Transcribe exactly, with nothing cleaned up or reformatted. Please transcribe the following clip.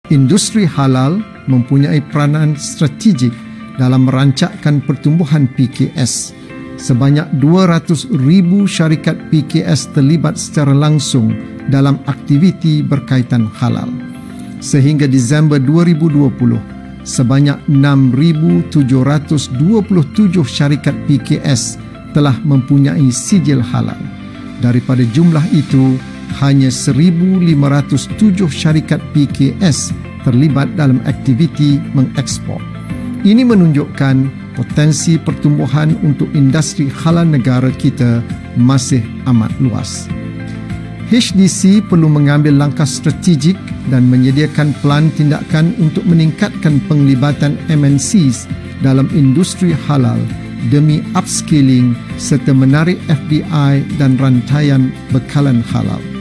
Industri halal mempunyai peranan strategik dalam merancangkan pertumbuhan P K S. Sebanyak dua ratus ribu syarikat P K S terlibat secara langsung dalam aktiviti berkaitan halal. Sehingga Disember dua ribu dua puluh, sebanyak enam ribu tujuh ratus dua puluh tujuh syarikat P K S telah mempunyai sijil halal. Daripada jumlah itu, hanya seribu lima ratus tujuh syarikat P K S terlibat dalam aktiviti mengekspor. Ini menunjukkan potensi pertumbuhan untuk industri halal negara kita masih amat luas. H D C perlu mengambil langkah strategik dan menyediakan pelan tindakan untuk meningkatkan penglibatan M N Cs dalam industri halal demi upskilling serta menarik F D I dan rantaian bekalan halal.